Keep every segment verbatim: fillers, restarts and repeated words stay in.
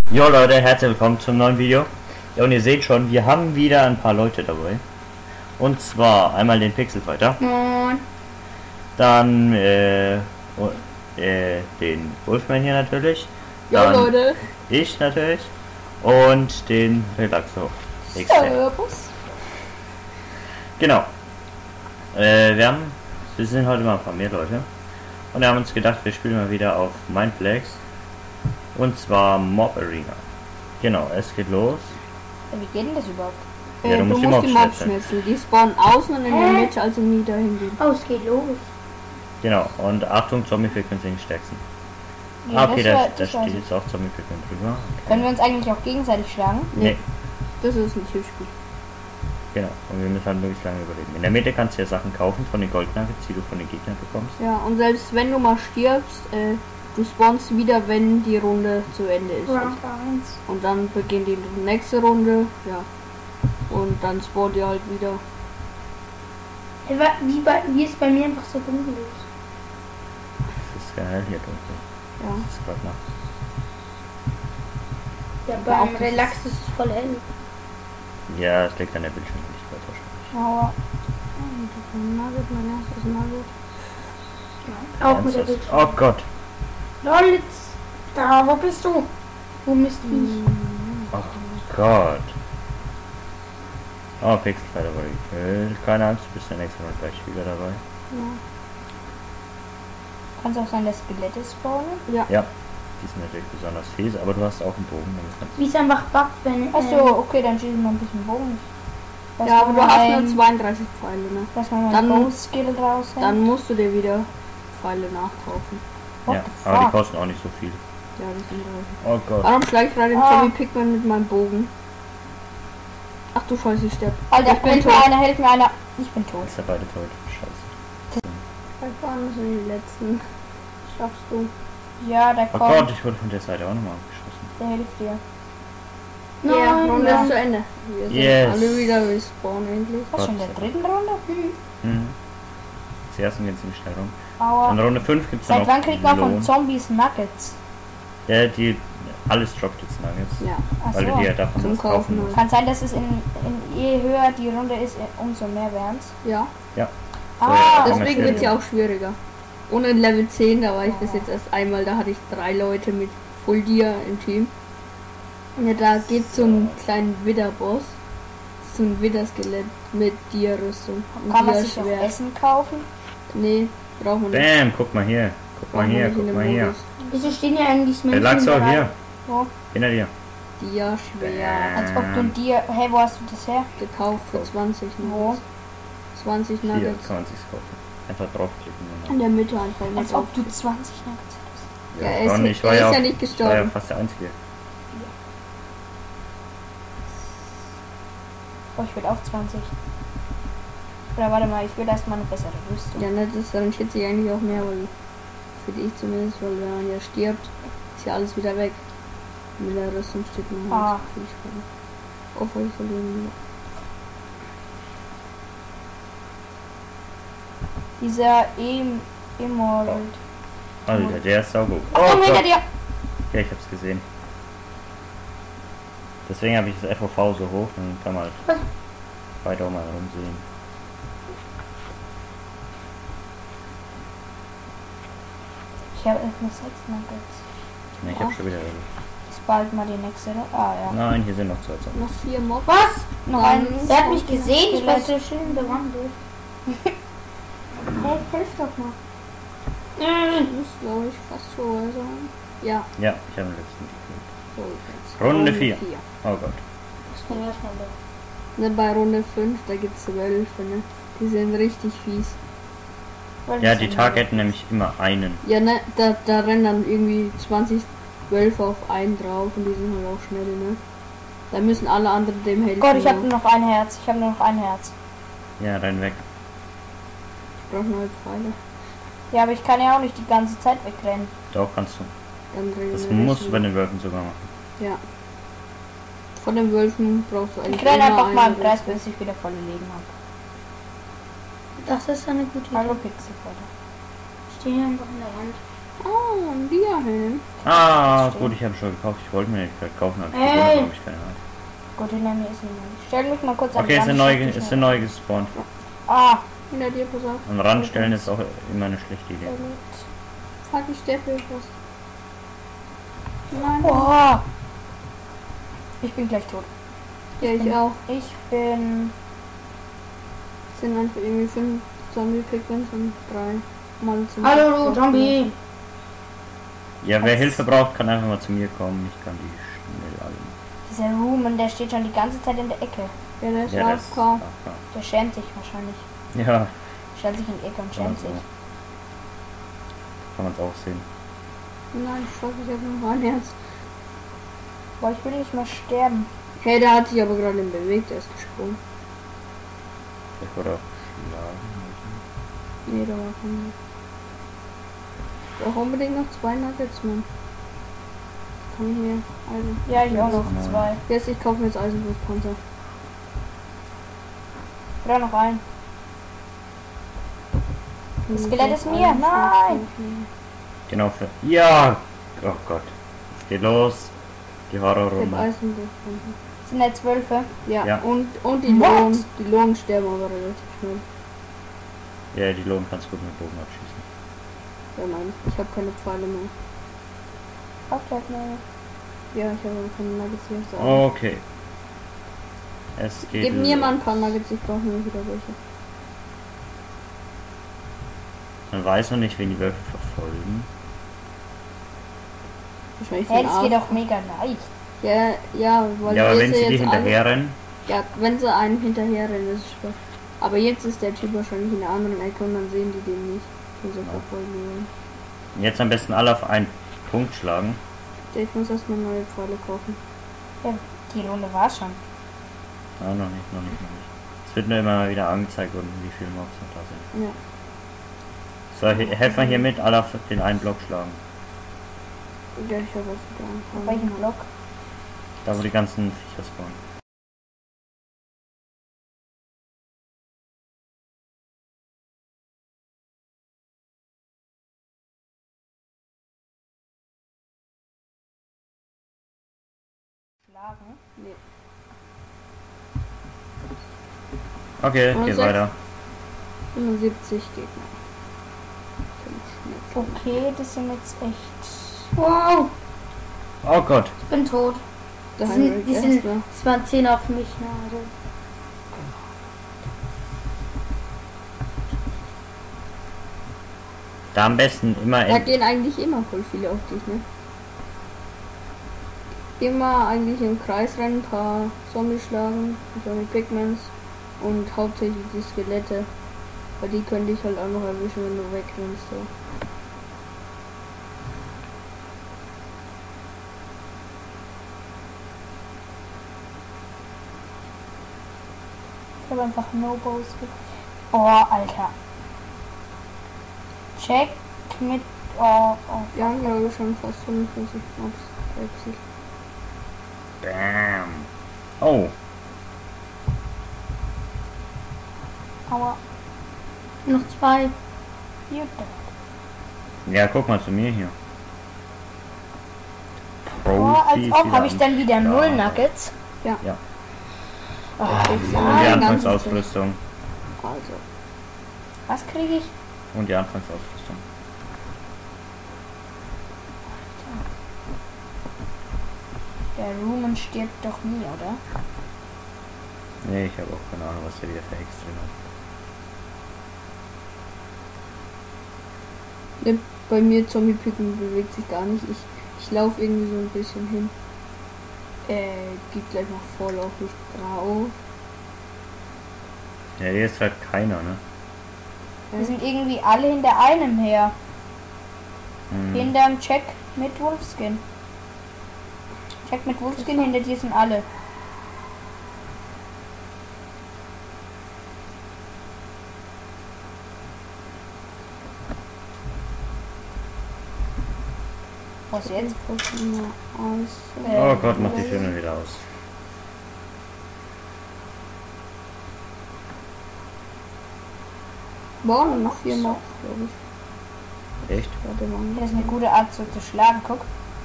Jo Leute, herzlich willkommen zum neuen Video. Ja, und ihr seht schon, wir haben wieder ein paar Leute dabei. Und zwar einmal den Pixelfighter. Moin. Dann äh, äh, den Wolfman hier natürlich. Ja Leute. Ich natürlich. Und den Relaxo. Servus. Genau. Äh, wir haben, wir sind heute mal ein paar mehr Leute. Und wir haben uns gedacht, wir spielen mal wieder auf Mindplex. Und zwar Mob Arena. Genau, es geht los. Ja, wie geht denn das überhaupt? Ja, du äh, musst du die musst die Mobs Mobs schnitzeln. Die spawnen außen und in der Hä? Mitte, also nie dahin gehen. Oh, es geht los. Genau, und Achtung, Zombie-Pigment sind die stärksten. Ja, Ah, okay, das da, war- da das war steht so. jetzt auch Zombie-Pigment drüber. Können wir uns eigentlich auch gegenseitig schlagen? Nee, Das ist ein Tischspiel. genau. Und wir müssen halt möglichst lange überleben. In der Mitte kannst du ja Sachen kaufen von den Goldnuggets, die du von den Gegnern bekommst. Ja, und selbst wenn du mal stirbst, äh, du spawnst wieder, wenn die Runde zu Ende ist. Round eins. Und dann beginnt die nächste Runde, ja. Und dann spawnt ihr halt wieder. Wie, bei, wie ist bei mir einfach so dunkel ist. Das ist generell hier dunkel. Ja. Das ist gerade Nacht. Ja, beim beim Relax ist es voll hell. Ja, es liegt an der Bildschirmhelligkeit wahrscheinlich. Aber Nugget, mein erstes Nugget. auch mit der Ernsthaft? Bildschirm. Oh Gott. Lolitz. Da, wo bist du? Wo bist du? Oh Gott. Oh, Pixelfighter wurde gekillt. Keine Angst, du bist der nächste Mal gleich wieder dabei. Ja. Kann es auch sein, dass Skelette spawnen? Ja. Ja, die sind natürlich besonders fies, aber du hast auch einen Bogen. Damit kannst Wie es einfach buggt, wenn... Achso, okay, dann schießen wir ein bisschen Bogen. Lass Ja, aber mal du hast ein- nur zweiunddreißig Pfeile, ne? Lass mal Dann- meinen Bow-Skill raushängen. Dann musst du dir wieder Pfeile nachkaufen. du, What ja, the aber die fuck? kosten auch nicht so viel. Ja, das sind dreißig. Oh Gott. Warum schlage ich gerade den Ah. Zombie Pigman mit meinem Bogen? Ach du Scheiße, ich sterb. Alter, ich bin hilf mir tot. einer, hilf mir einer. Ich bin tot. Ist ja beide tot. Scheiße. Vielleicht waren das die letzten. Schaffst du. Ja, der Oh kommt. Gott, ich wurde von der Seite auch nochmal abgeschossen. Der hilft dir. Ja, Runde ja. ist zu Ende. Wir sind Yes. alle wieder respawnen endlich. Was, schon in der Gott. dritten Runde? Mhm. Zuerst gehen ziemlich schnell rum. Aua. In Runde fünf gibt es noch Seit wann kriegt man von Lohn. Zombies Nuggets? Ja, die, alles droppt jetzt Nuggets. Ja, Weil du Achso. dir davon Zum was kaufen Kaufen musst. Kann sein, dass es in, in je höher die Runde ist, umso mehr wären's. ja. Ja. Ah, So, ja, Deswegen schwieriger. wird es ja auch schwieriger. Ohne Level zehn, da war ich bis jetzt erst einmal, da hatte ich drei Leute mit Full Dia im Team. Ja, da geht so ein kleinen Widder-Boss. So ein Widder-Skelett mit Dia-Rüstung. und Kann man sich auch Dia-Schwert. Essen kaufen? Nee, braucht man nicht. Bam, guck mal hier. Guck mal Braucht man hier, nicht in guck dem mal hier. Modus. Wieso stehen hier eigentlich Menschen? Relaxo, dabei? hier. Wo? Hinter dir. Dia-Schwert. Als ob du dir... Hey, wo hast du das her? Gekauft für zwanzig Wo? Nuggets. zwanzig Hier Nuggets. kann man sich's kaufen. Einfach draufklicken. und In der Mitte einfach. Als nicht ob du auf- zwanzig Nuggets hättest. dann- Ja, Ja, er ich war ist- nicht, ich war er ja, ist auch- ja nicht ich war ja gestorben. fast der Einzige. Oh, ich will auch zwanzig. Oder warte mal, ich will erstmal eine bessere Rüstung. Ja, ne, das rentiert sich eigentlich auch mehr, weil finde ich zumindest, weil wenn man ja stirbt, ist ja alles wieder weg. Mit der Rüstung steht man Ah. halt viel Schaden. Auf euch verlieren. Dieser em Emerald. Alter, der ist saugut. Oh Achtung, hinter Gott. dir! Ja, ich hab's gesehen. Deswegen habe ich das F O V so hoch, dann kann man halt Was? weiter auch mal rumsehen. Ich habe erst noch sechs Nuggets. Ne, ich Ja. hab schon wieder. Ist bald mal die nächste. Ah, ja. Nein, hier sind noch zwei Zombies. Noch vier Mobs. Was? Noch Dann- ein. Der hat mich gesehen, ich war Skelett. so schön bewandelt. Hey, hilf doch mal. Muss, glaube ich, fast vorbei sein. Ja, Ja, ich habe den letzten gekillt. so jetzt. Runde vier. Oh Gott. Das kann ja schnell weg. Ne, bei Runde fünf, da gibt es Wölfe, ne? Die sind richtig fies. Weil Ja, das die sind- targeten nämlich immer einen. Ja, ne, da, da rennen dann irgendwie zwanzig Wölfe auf einen drauf und die sind halt auch schnell, ne? Da müssen alle anderen dem helfen. Gott, ich habe ne? nur noch ein Herz. Ich habe nur noch ein Herz. Ja, renn weg. Ich brauche neue Pfeile. Ja, aber ich kann ja auch nicht die ganze Zeit wegrennen. Doch, kannst du. Dann drehen Das wir musst du weg. bei den Wölfen sogar machen. Ja. Von den Wölfen brauchst du eigentlich Ich renne immer einfach mal eine im Kreis, Rüstung. bis ich wieder volle Leben habe. Das ist eine gute Idee. Hallo Pixelfighter. Ich stehe hier einfach an der Wand. Oh, ein Dia-Helm. Ah, gut, ich habe schon gekauft. Ich wollte mir nicht gerade kaufen, aber ich Ey. habe ich keine Ahnung. Gut, hinter mir ist niemand. Ich stell mich mal kurz an Okay, den ist eine Rand, neu, ich ist schaff eine dich neu gespawnt. schnell. Ah, Hinter dir, pass auf. Am Rand stellen ist auch immer eine schlechte Idee. Fuck, ich sterbe was. Nein. oh. Ich bin gleich tot. Ja, ich auch. Ich bin... Es sind einfach irgendwie fünf Zombie-Pigments und drei Mal zum Hallo, du Zombie! Ja, wer Was? Hilfe braucht, kann einfach mal zu mir kommen. Ich kann die schnell alle. Dieser Rumen, der steht schon die ganze Zeit in der Ecke. Ja, der ist Ja, A das F K. Der schämt sich wahrscheinlich. Ja, Stellt sich in die Ecke und kann man schämt so. sich. Kann man es auch sehen. Nein, fuck, ich hab noch ein Herz. Boah, ich will nicht mehr sterben. Hey, der hat sich aber gerade bewegt, der ist gesprungen. Ich wurde auch geschlagen. Nee, da war kein. Ich brauche unbedingt noch zwei Nuggets, Mann. Kann ich hier, also. Ja, ich auch noch Ja. zwei. Jetzt, ich kaufe mir jetzt Eisenbrustpanzer. Oder noch ein. Das Skelett ist mir, nein! Genau für. Ja! Oh Gott. Es geht los. Die Ich hab Horrorrunde. Eisenbrustpanzer. Sind jetzt Zwölfe. Ja, Ja. und, und die What? Lohn, die Lohn sterben aber relativ schnell. Ja, die Lohn kannst du gut mit Bogen abschießen. Ja, nein, ich habe keine Pfeile mehr. Auftrag mehr. Ja, ich habe aber keine Nuggets hier. So. Okay. Es geht. Gib mir los. mal ein paar Nuggets, ich brauche nur wieder welche. Man weiß noch nicht, wen die Wölfe verfolgen. Wahrscheinlich Hey, den das geht Arsch. auch mega leicht. Ja, ja, weil Ja, aber wir wenn sie die jetzt alle- hinterherrennen. Ja, wenn sie einen hinterherrennen, ist es schwer. Aber jetzt ist der Typ wahrscheinlich in der anderen Ecke und dann sehen die den nicht, den sie verfolgen wollen. Jetzt am besten alle auf einen Punkt schlagen. Ja, ich muss erstmal neue Pfeile kaufen. Ja, die Runde war schon. Ah, noch nicht, noch nicht, noch nicht. Es wird nur immer mal wieder angezeigt, unten, wie viele Mobs noch da sind. Ja. So, he- helft mal hier mit, alle auf den einen Block schlagen. Ja, ich habe was Auf getan. welchem Block? Da, wo die ganzen Viecher spawnen. Schlagen. Nee. Okay, Und geht sechs. weiter. fünfundsiebzig Gegner. Fünf Schnitt. Okay, das sind jetzt echt... Wow, Oh Gott. ich bin tot. Der Die sind, Heinrich die sind, erstmal. es waren zehn auf mich. Ne? Also, Da am besten immer Da in, gehen eigentlich immer voll viele auf dich, ne? Immer eigentlich im Kreis rennen, ein paar Zombies schlagen, Zombie Pigments und hauptsächlich die Skelette. Weil die können dich halt auch noch erwischen, wenn du wegrennst. So. Ich habe einfach No-Bows gekriegt. Boah, Alter. Check mit... Oh, oh. Wir haben glaube ich schon fast fünfundfünfzig Mobs wechselt. Bam. Oh, Aua. noch zwei. You dead. ja, guck mal zu mir hier. Boah, als Profis ob wieder habe ich am dann wieder Start. null Nuggets. Ja. Oh, Und die Nein, ganz Anfangsausrüstung. Also, was kriege ich? Und die Anfangsausrüstung. Der Rumen stirbt doch nie, oder? Nee, ich habe auch keine Ahnung, was der wieder für Hex drin hat. ne, bei mir Zombie Pigment bewegt sich gar nicht. Ich, ich laufe irgendwie so ein bisschen hin. Äh, gibt gleich noch Vorlauf nicht drauf. Ja, hier ist halt keiner, ne? Wir sind irgendwie alle hinter einem her. Hm. Hinterm Check mit Wolfskin. Check mit Wolfskin, hinter dir sind alle. Was jetzt? Aus. Oh Gott, mach die Filme wieder aus. Boah, nur noch vier Mobs, glaube ich. Echt? Warte mal. Das ist eine gute Art so zu schlagen, guck.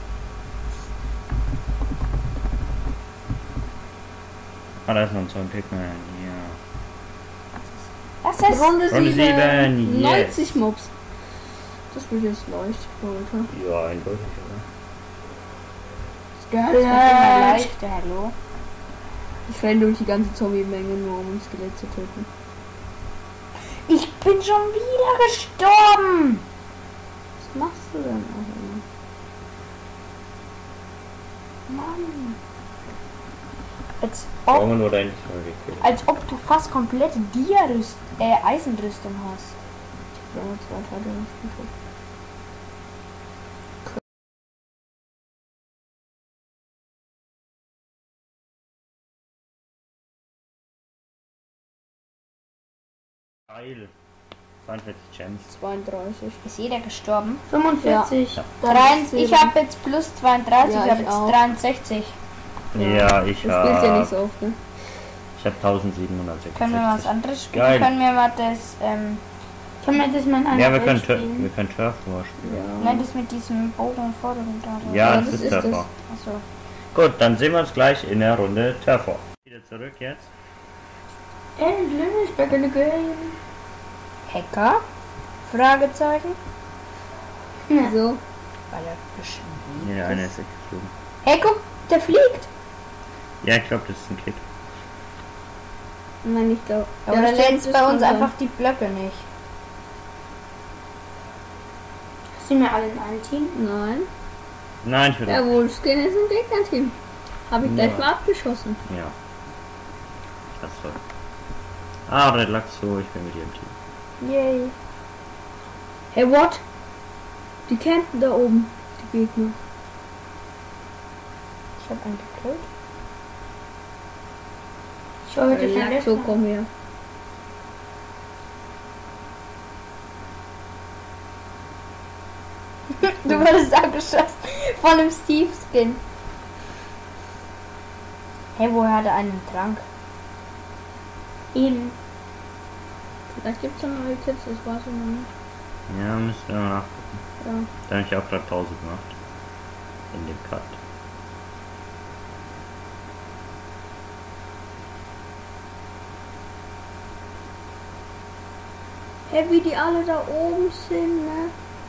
Ah, da ist noch so ein Pikmin. Ja. Das ist Runde Runde sieben. sieben, yes. neunzig Mobs. Das wird jetzt leicht, Leute. Ja, eindeutig, oder? das wird immer leichter, hallo. Ich renne durch die ganze Zombie-Menge nur, um ein Skelett zu töten. Ich bin schon wieder gestorben. Was machst du denn auch immer? Mann. Als Brauchen ob, wir nur dein mal gekillt. als ob du fast komplette Dia-Rüst, äh, Eisenrüstung hast. Ich habe zwei Teile nicht getötet. Geil. zweiundvierzig Gems. zweiunddreißig. Ist jeder gestorben? fünfundvierzig. Ja. Drein, ich habe jetzt plus zweiunddreißig, Ja, ich habe ich jetzt auch. dreiundsechzig. Ja, ich Du spielst ja nicht hab... so oft, ne? Ich hab tausendsiebenhundertsechsundsechzig. Können wir mal was anderes spielen? Geil. Können wir mal das, ähm, Kann man das mal in einer Ja, wir können, Welt Tur spielen? wir können Turf War spielen. Ja. nein, das mit diesem Bogen vor dem da. Ja, Ja, das das ist ist Turf das. War. Achso. Gut, dann sehen wir uns gleich in der Runde Turf War. Wieder zurück jetzt. Endlich, back in the game. Hacker? Fragezeichen? Ja. So. Weil er geschrieben. Nee, der eine ist weggeflogen. Hey, guck, der fliegt. Ja, ich glaube, das ist ein Kick. Nein, ich glaube. Aber der lädt bei uns einfach die Blöcke nicht. Sind wir alle in einem Team? Nein. Nein, ich will Der Wolfskin ist im Gegnerteam. Habe ich gleich Ja. mal abgeschossen. Ja. Das ist toll. Ah, Red Laxo, ich bin mit dir im Team. Yay. Hey, what? Die campen da oben, die Gegner. Ich hab einen gekillt. Ich höre heute kein Laxo, Löffel. komm her. Du wurdest abgeschossen von einem Steve-Skin. Hey, woher hat er einen Trank? Eben. Vielleicht gibt es ja neue Kids, das weiß ich noch nicht. Ja, müssen wir mal nachgucken. Ja. Da habe ich auch gerade Pause gemacht. In dem Cut. Hey, wie die alle da oben sind, ne?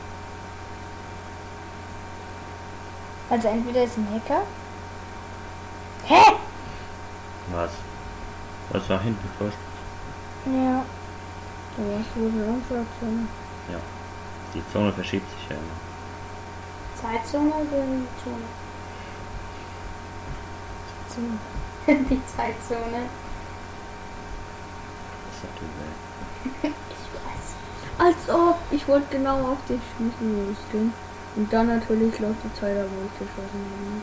Also entweder ist ein Hacker. Hä? Was? Was nach hinten forscht? Ja. Da warst du wohl eine Unfallzone. Ja. Die Zone verschiebt sich ja immer. Zeitzone oder die Zone? Zone. Die Zeitzone. Das ist natürlich. Ich weiß. Als ob! Ich wollte genau auf dich schießen, Wolfskin. Und dann natürlich läuft die Zeit, wo ich geschossen habe.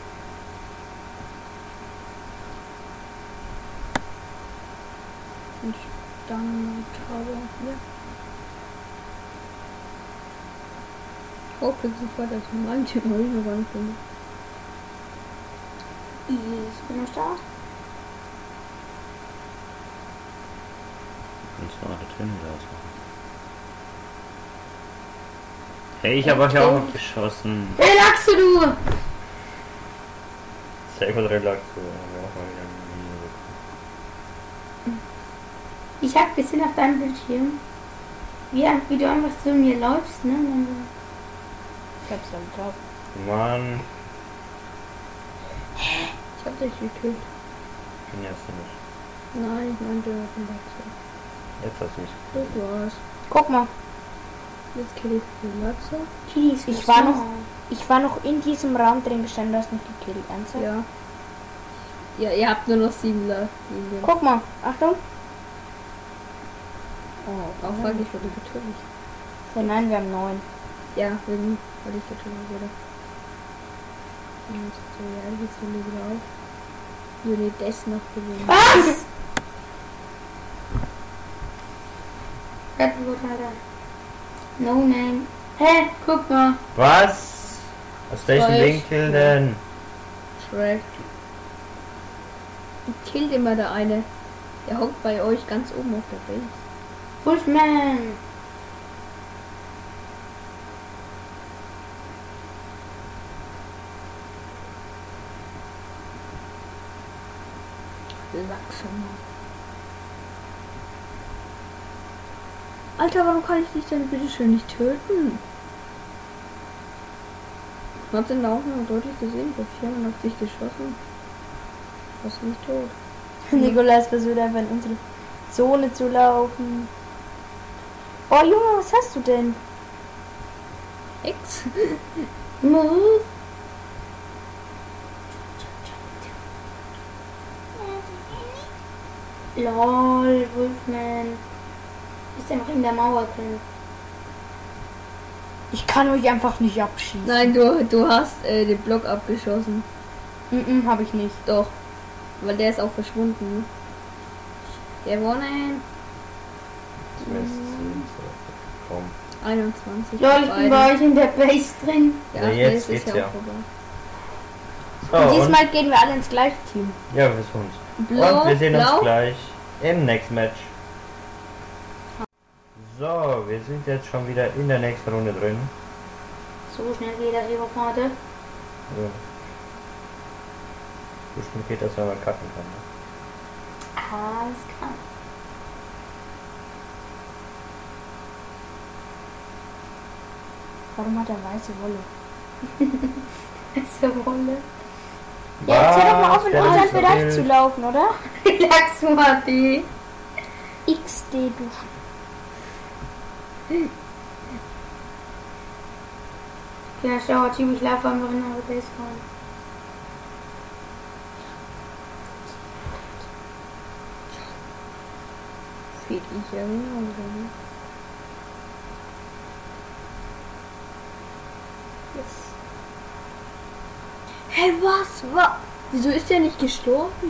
Und dann habe hier. Oh, kriegst du sofort das mein Team, habe ich noch gar nicht gemacht. Ich bin am Start. Kannst du mal da drin wieder ausmachen. Hey, ich habe euch auch noch geschossen. Relaxe du! Sehr gut relax. Haben wir auch mal wieder ein Video bekommen. Ich hab gesehen auf deinem Bildschirm, wie, wie du einfach zu mir läufst, ne? Und dann so. Ich hab's dann drauf. Mann. Ich hab dich gekillt. Den hast du nicht. Nein, ich meinte auf den Laxo. Jetzt hast du mich. Das war's. Guck mal, Jetzt kill ich den Laxo. Kies, Ich war noch- ich war noch in diesem Raum drin gestanden, du hast mich gekillt. Ernsthaft? Ja. Ja, ihr habt nur noch sieben Linien. Guck mal, Achtung. Oh, auch weil ich wurde getötet. Ja, nein, wir haben neun. Ja, wegen, weil ich getötet wurde. Und so, ja, jetzt will ich wieder auf. Wir need das noch gewinnen. Was? Red Bull, Alter. No name. Hä? Guck mal. Was? Aus welchem Weiß. Winkel denn? Shrek. Killt immer der eine. Der hockt bei euch ganz oben auf der Base. Wolfman. Langsam. Alter, warum kann ich dich denn bitte schön nicht töten? Ich hab den Aufnahme deutlich gesehen, ich hab viermal auf dich geschossen. Du warst nicht tot. Nikolas versucht einfach in unsere Zone zu laufen. Oh Junge, was hast du denn? Ex? Move. Lol, Wolfman. Ist einfach in der Mauer drin. Ich kann euch einfach nicht abschießen. Nein, du, du hast äh, den Block abgeschossen. Mhm, habe ich nicht. Doch. Weil der ist auch verschwunden. Ne? Gewonnen. Komm. einundzwanzig. Lol, ich bin bei euch in der Base drin. Ja, Ja, jetzt das ist geht's ja ja. auch vorbei. So, Und und, diesmal gehen wir alle ins gleiche Team. ja, wir versuchen es. Blau, Und wir sehen blau. uns gleich im nächsten Match. So, wir sind jetzt schon wieder in der nächsten Runde drin. So schnell geht das über gerade. Ja. So schnell geht das, wenn man cutten kann. Ne? Alles klar. Warum hat er weiße Wolle? Diese Wolle. Ja, jetzt hör doch mal auf, in der unseren ist so Bereich wild. zu laufen, oder? Relax mal die. X D, du. Ja, schau, Typ, ich laufe einfach in eure Base rein. Fehlt ich ja genauso. Ne? Yes. Hey, was? Wa? Wieso ist der nicht gestorben?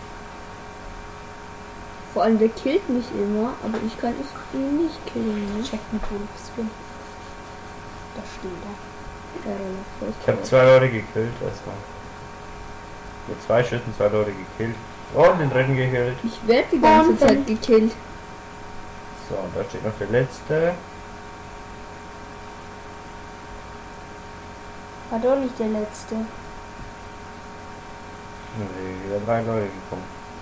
Vor allem, der killt mich immer, aber ich kann ihn nicht killen. Ne? Check mit Wolfskin. Da steht er. Ja, relax, Ich habe zwei Leute gekillt erstmal. Mit zwei Schüssen zwei Leute gekillt. Und den dritten gekillt. ich werde die ganze Und Zeit dann- gekillt. So, und da steht noch der letzte. War doch nicht der letzte. Da sind wieder drei Leute gekommen.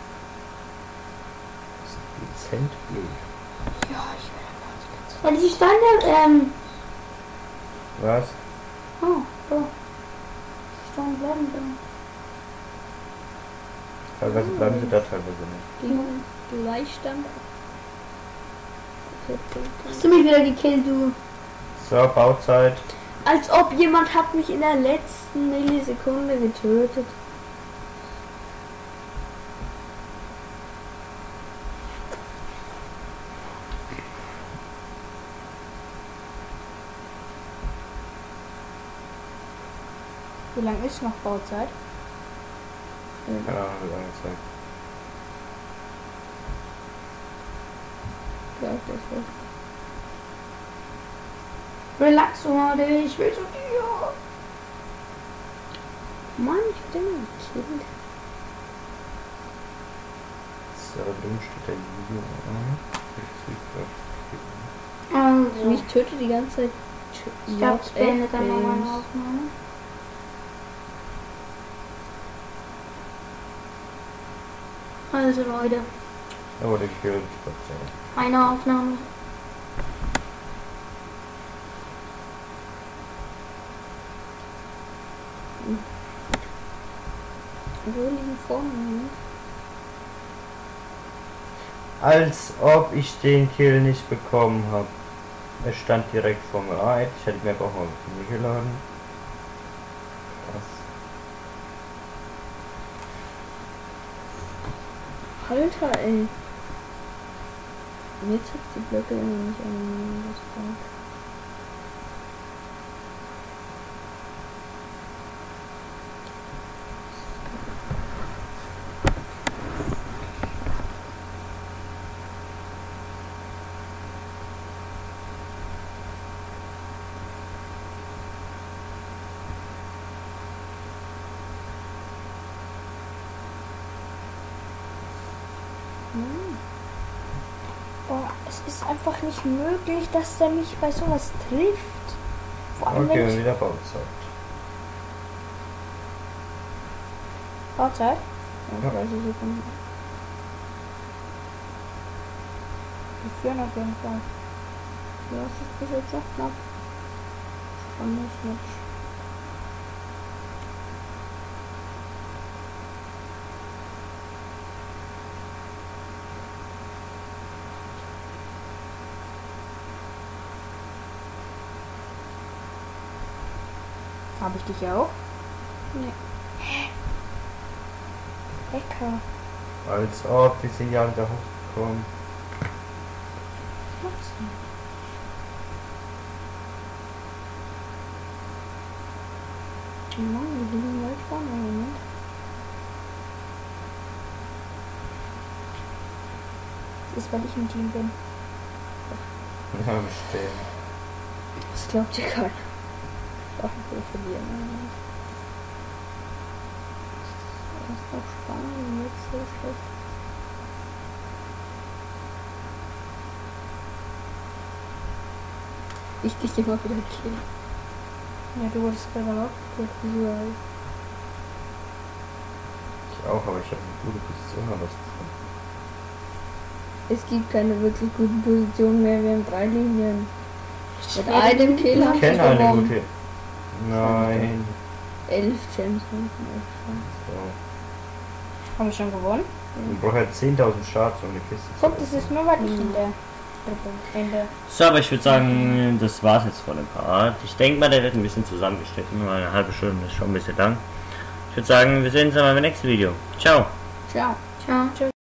Das ist dezent blöd. Ja, ich will einfach die ganze Ja, die Standard, ähm. Was? Oh, so. Stand bleiben da. Teilweise bleiben sie da, teilweise nicht. Gegen Gleichstand. Hast du mich wieder gekillt, du? So, Bauzeit. Als ob jemand hat mich in der letzten Millisekunde getötet. Wie lange ist noch Bauzeit? Keine Ahnung, wie lange Zeit. Gleich das was. Relax, Leute, ich will zu dir. Mann, ich bin ein Kind. So, da drüben steht der Video. Also, Mich tötet die ganze Zeit. ich glaube, ich beende dann nochmal Games. eine Aufnahme. Also, Leute, Er wurde gekillt. Gott sei Dank. eine Aufnahme. Wo liegen vorne? Ne? Als ob ich den Kill nicht bekommen habe. Er stand direkt vor mir. Ah, ich hätte mir auch mal nie geladen. Was? Alter, ey. Und jetzt hat die Blöcke immer nicht an. Das war. Boah, es ist einfach nicht möglich, dass der mich bei sowas trifft. Vor allem wenn Okay, ich... wieder Bauzeit. Bauzeit? Ja, dreißig Sekunden. Wir führen auf jeden Fall. Ja, es ist bis jetzt auch knapp. Spannendes Match. Habe ich dich auch? Nee. Lecker. Als ob die sind ja wieder hochgekommen. Was machst du? Mann, wir liegen weit vorne im Moment. Das ist, weil ich im Team bin. Ja, bestehen. Das glaubt ihr keiner. Ach, wir verlieren. Das ist noch spannend, nicht so schlecht. Ich dich immer wieder killen. Ja, du wurdest gerade auch gut visuell. Ich auch, aber ich habe eine gute Position herausgefunden. Es gibt keine wirklich guten Positionen mehr. Wir haben drei Linien. Mit Ja, einem Kill Ich haben wir kenne eine gewonnen. gute. Nein. Elf Gems haben wir schon. So. Haben wir schon gewonnen? Ich brauche halt zehntausend Shards, um eine Kiste zu Guck, das ist nur, weil ich in der Gruppe, in der... So, aber ich würde sagen, das war's jetzt von dem Part. Ich denke mal, der wird ein bisschen zusammengeschnitten, weil eine halbe Stunde ist schon ein bisschen lang. Ich würde sagen, wir sehen uns dann mal im nächsten Video. Ciao! Ciao. Ciao. Tschüss.